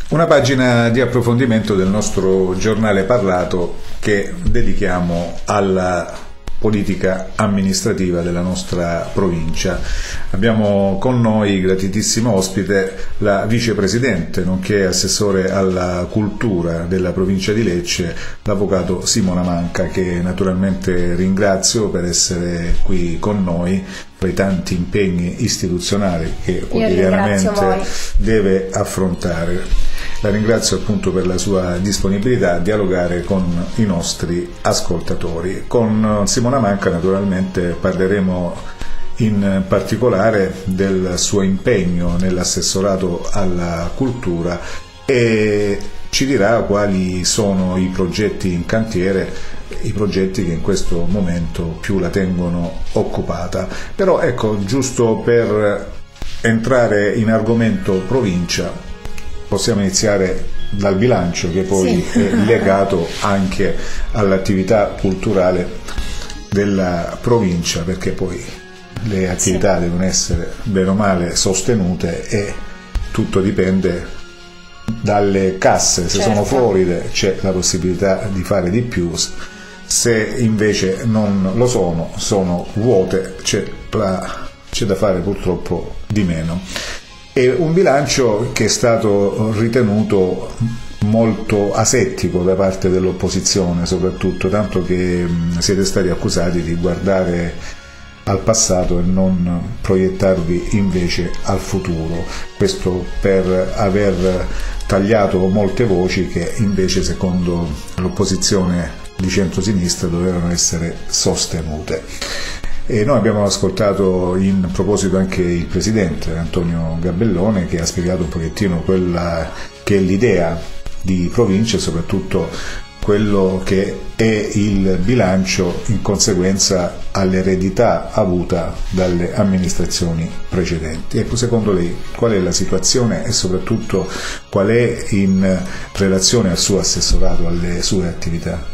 Una pagina di approfondimento del nostro giornale parlato che dedichiamo alla politica amministrativa della nostra provincia. Abbiamo con noi, gratitissimo ospite, la vicepresidente, nonché assessore alla cultura della provincia di Lecce, l'avvocato Simona Manca, che naturalmente ringrazio per essere qui con noi per i tanti impegni istituzionali che quotidianamente deve affrontare. La ringrazio appunto per la sua disponibilità a dialogare con i nostri ascoltatori. Con Simona Manca naturalmente parleremo in particolare del suo impegno nell'assessorato alla cultura e ci dirà quali sono i progetti in cantiere, i progetti che in questo momento più la tengono occupata. Però ecco, giusto per entrare in argomento provincia, possiamo iniziare dal bilancio, che poi è legato anche all'attività culturale della provincia, perché poi le attività devono essere bene o male sostenute e tutto dipende dalle casse. Se sono fuori c'è la possibilità di fare di più, se invece non lo sono vuote, c'è da fare purtroppo di meno. È un bilancio che è stato ritenuto molto asettico da parte dell'opposizione, soprattutto, tanto che siete stati accusati di guardare al passato e non proiettarvi invece al futuro. Questo per aver tagliato molte voci che invece, secondo l'opposizione di centrosinistra, dovevano essere sostenute. E noi abbiamo ascoltato in proposito anche il presidente Antonio Gabellone, che ha spiegato un pochettino quella che è l'idea di provincia e soprattutto quello che è il bilancio in conseguenza all'eredità avuta dalle amministrazioni precedenti. Ecco, secondo lei qual è la situazione e soprattutto qual è in relazione al suo assessorato, alle sue attività?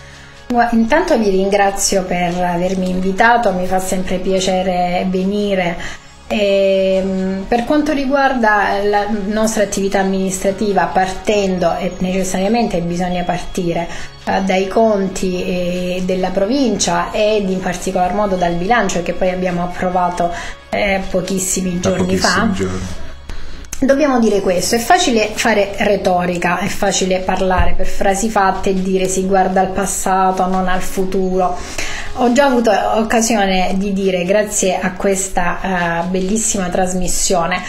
Intanto vi ringrazio per avermi invitato, mi fa sempre piacere venire. Per quanto riguarda la nostra attività amministrativa, partendo, e necessariamente bisogna partire dai conti della provincia ed in particolar modo dal bilancio che poi abbiamo approvato pochissimi giorni fa. Dobbiamo dire questo: è facile fare retorica, è facile parlare per frasi fatte e dire si guarda al passato, non al futuro. Ho già avuto occasione di dire, grazie a questa bellissima trasmissione,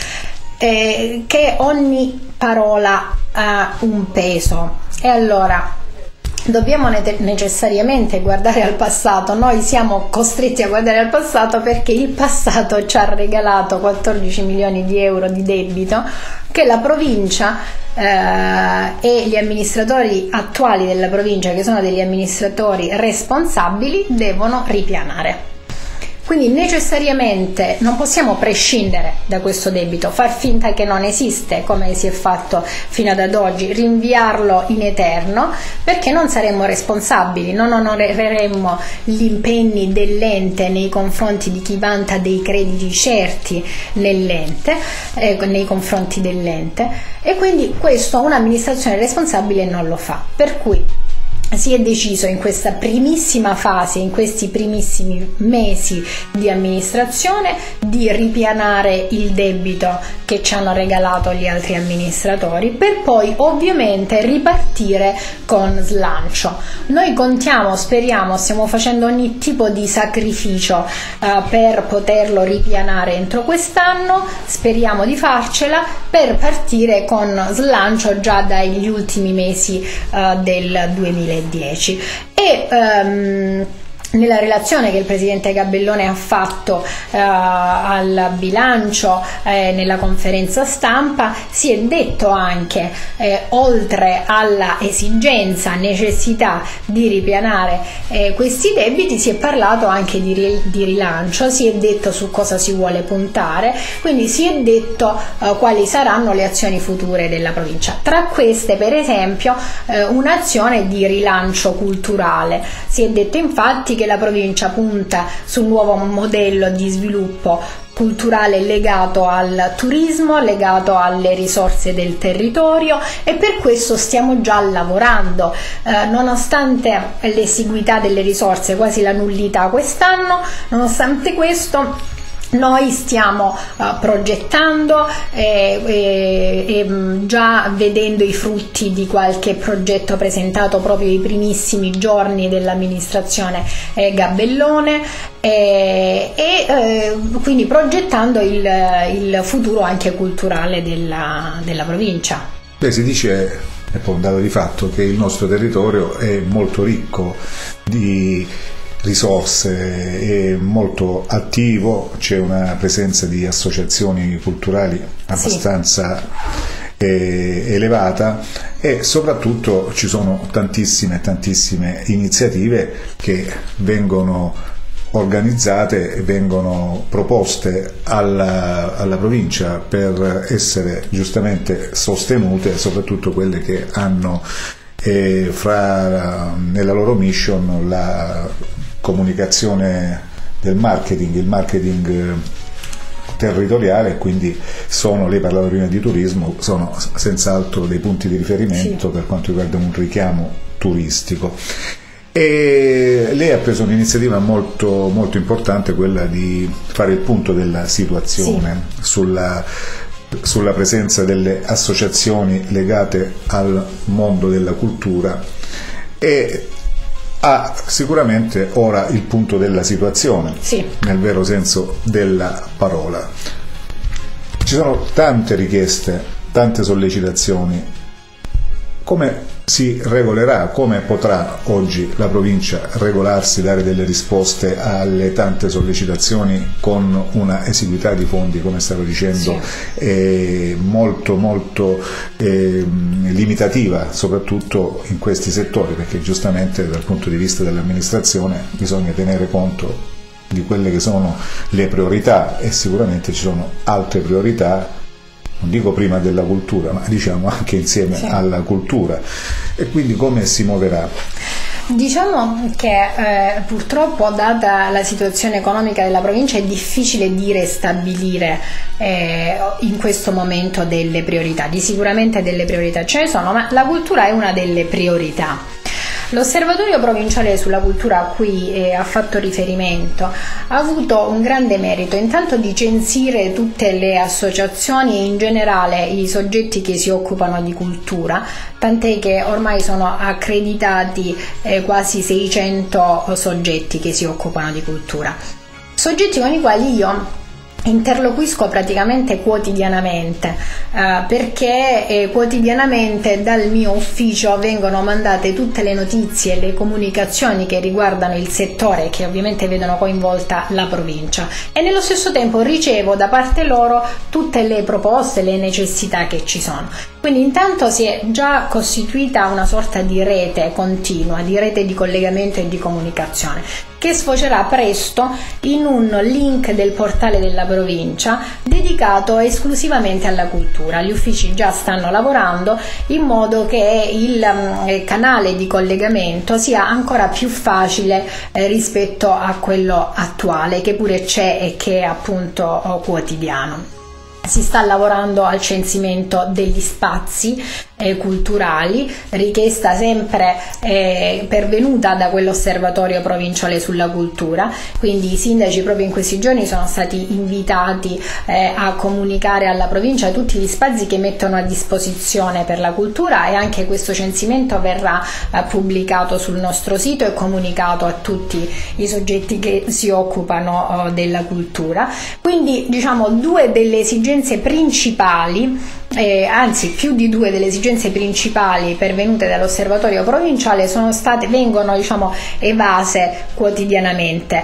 che ogni parola ha un peso, e allora dobbiamo necessariamente guardare al passato. Noi siamo costretti a guardare al passato perché il passato ci ha regalato 14 milioni di euro di debito che la provincia e gli amministratori attuali della provincia, che sono degli amministratori responsabili, devono ripianare. Quindi necessariamente non possiamo prescindere da questo debito, far finta che non esiste come si è fatto fino ad oggi, rinviarlo in eterno, perché non saremmo responsabili, non onoreremmo gli impegni dell'ente nei confronti di chi vanta dei crediti certi nell'ente, nei confronti dell'ente, e quindi questo un'amministrazione responsabile non lo fa. Per cui si è deciso in questa primissima fase, in questi primissimi mesi di amministrazione, di ripianare il debito che ci hanno regalato gli altri amministratori, per poi ovviamente ripartire con slancio. Noi contiamo, speriamo, stiamo facendo ogni tipo di sacrificio per poterlo ripianare entro quest'anno, speriamo di farcela, per partire con slancio già dagli ultimi mesi del 2010. Nella relazione che il presidente Gabellone ha fatto al bilancio, nella conferenza stampa, si è detto anche, oltre alla esigenza, necessità di ripianare questi debiti, si è parlato anche di rilancio, si è detto su cosa si vuole puntare, quindi si è detto quali saranno le azioni future della provincia. Tra queste, per esempio, un'azione di rilancio culturale. Si è detto infatti che la provincia punta sul nuovo modello di sviluppo culturale legato al turismo, legato alle risorse del territorio, e per questo stiamo già lavorando, nonostante l'esiguità delle risorse, quasi la nullità quest'anno. Nonostante questo noi stiamo progettando e già vedendo i frutti di qualche progetto presentato proprio i primissimi giorni dell'amministrazione Gabellone, e quindi progettando il futuro anche culturale della provincia. Si dice, è poi un dato di fatto, che il nostro territorio è molto ricco di risorse, è molto attivo, c'è una presenza di associazioni culturali abbastanza elevata, e soprattutto ci sono tantissime iniziative che vengono organizzate e vengono proposte alla provincia per essere giustamente sostenute, soprattutto quelle che hanno nella loro mission la comunicazione del marketing, il marketing territoriale, quindi lei parlava prima di turismo, sono senz'altro dei punti di riferimento per quanto riguarda un richiamo turistico. E lei ha preso un'iniziativa molto importante, quella di fare il punto della situazione sulla presenza delle associazioni legate al mondo della cultura, e ha sicuramente ora il punto della situazione, nel vero senso della parola. Ci sono tante richieste, tante sollecitazioni. Come si regolerà, come potrà oggi la provincia regolarsi, dare delle risposte alle tante sollecitazioni con una esiguità di fondi, come stavo dicendo, molto limitativa, soprattutto in questi settori, perché giustamente dal punto di vista dell'amministrazione bisogna tenere conto di quelle che sono le priorità, e sicuramente ci sono altre priorità, non dico prima della cultura, ma diciamo anche insieme alla cultura. E quindi come si muoverà? Diciamo che purtroppo, data la situazione economica della provincia, è difficile dire e stabilire in questo momento delle priorità. Sicuramente delle priorità ce ne sono, ma la cultura è una delle priorità. L'Osservatorio Provinciale sulla Cultura, a cui ha fatto riferimento, ha avuto un grande merito, intanto di censire tutte le associazioni e in generale i soggetti che si occupano di cultura, tant'è che ormai sono accreditati quasi 600 soggetti che si occupano di cultura. Soggetti con i quali io interloquisco praticamente quotidianamente, perché quotidianamente dal mio ufficio vengono mandate tutte le notizie e le comunicazioni che riguardano il settore, che ovviamente vedono coinvolta la provincia, e nello stesso tempo ricevo da parte loro tutte le proposte, le necessità che ci sono. Quindi intanto si è già costituita una sorta di rete continua, di rete di collegamento e di comunicazione, che sfocerà presto in un link del portale della provincia dedicato esclusivamente alla cultura. Gli uffici già stanno lavorando in modo che il canale di collegamento sia ancora più facile rispetto a quello attuale, che pure c'è e che è appunto quotidiano. Si sta lavorando al censimento degli spazi culturali, richiesta sempre pervenuta da quell'Osservatorio Provinciale sulla Cultura. Quindi i sindaci proprio in questi giorni sono stati invitati a comunicare alla provincia tutti gli spazi che mettono a disposizione per la cultura, e anche questo censimento verrà pubblicato sul nostro sito e comunicato a tutti i soggetti che si occupano della cultura. Quindi diciamo due delle esigenze principali, anzi più di due delle esigenze principali pervenute dall'Osservatorio Provinciale vengono evase quotidianamente.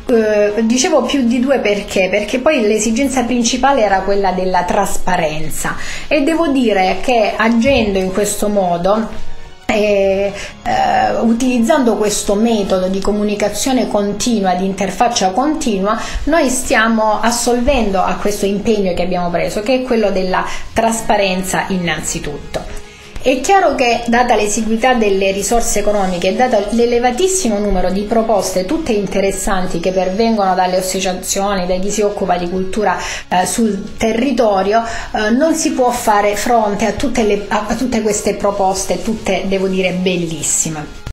Dicevo più di due perché poi l'esigenza principale era quella della trasparenza, e devo dire che agendo in questo modo, utilizzando questo metodo di comunicazione continua, di interfaccia continua, noi stiamo assolvendo a questo impegno che abbiamo preso, che è quello della trasparenza innanzitutto. È chiaro che, data l'esiguità delle risorse economiche e dato l'elevatissimo numero di proposte tutte interessanti che pervengono dalle associazioni, da chi si occupa di cultura sul territorio, non si può fare fronte a tutte queste proposte, tutte, devo dire, bellissime.